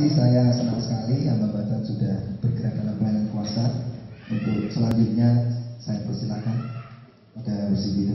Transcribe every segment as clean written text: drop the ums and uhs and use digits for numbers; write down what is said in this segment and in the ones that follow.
kasih, saya senang sekali hamba Bapak sudah bergerak dalam pelayanan kuasa. Untuk selanjutnya saya persilakan pada Rusi Bidu.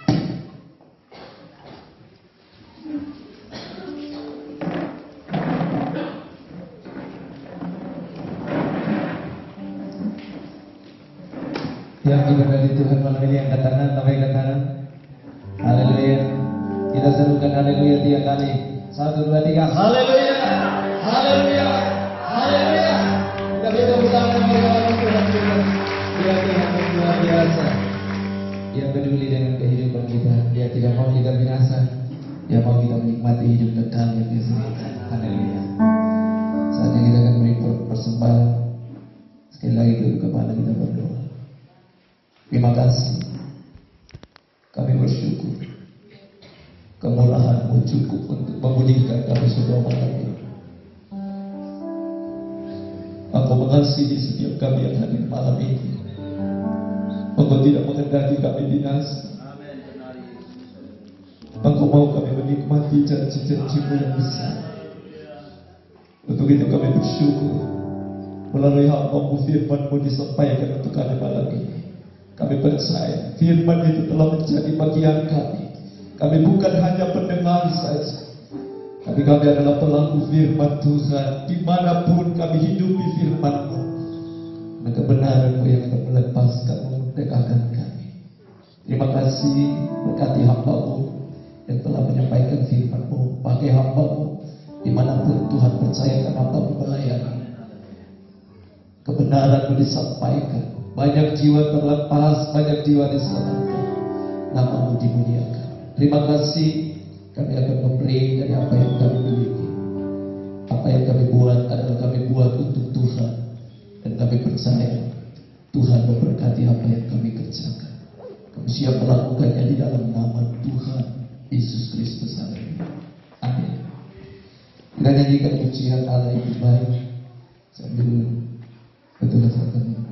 Yang diberkati Tuhan malam ini, angkat tangan, tampaikan tangan. Haleluya. Kita serukan haleluya 3 kali. 1, 2, 3. Haleluya. Haleluya. Haleluya. Kita tepuk tangan bagi Tuhan kita. Dia Tuhan yang luar biasa. Dia peduli dengan kehidupan kita. Dia tidak mau kita binasa. Dia mau kita menikmati hidup kekal yang Dia sediakan. Haleluya. Saatnya kita akan beri persembahan. Sekali lagi duduk kepala kita berdoa. Terima kasih. Kami bersyukur kemurahan-Mu cukup untuk memulihkan kami semua malam ini. Engkau mengasihi setiap kami yang hadir malam ini. Engkau tidak mengendaki kami binasa. Engkau mau kami menikmati janji-janji-Mu yang besar. Untuk itu kami bersyukur melalui hamba-Mu, firman-Mu disampaikan untuk kami malam ini. Kami percaya firman itu telah menjadi bagian kami. Kami bukan hanya pendengar saja, tapi kami adalah pelaku firman Tuhan. Dimanapun kami hidupi firman-Mu, dan kebenaran-Mu yang akan melepaskan, memerdekakan kami. Terima kasih, berkati hamba-Mu yang telah menyampaikan firman-Mu. Pakai hamba-Mu dimanapun Tuhan percayakan hamba-Mu melayani. Kebenaran-Mu disampaikan. Banyak jiwa terlepas, banyak jiwa diselamatkan. Nama-Mu dimuliakan. Terima kasih. Kami akan memberi dari apa yang kami miliki. Apa yang kami buat adalah kami buat untuk Tuhan. Dan kami percaya Tuhan memberkati apa yang kami kerjakan. Kami siap melakukannya di dalam nama Tuhan Yesus Kristus. Amin. Kita nyanyikan pujian Allah yang baik sambil betul-betul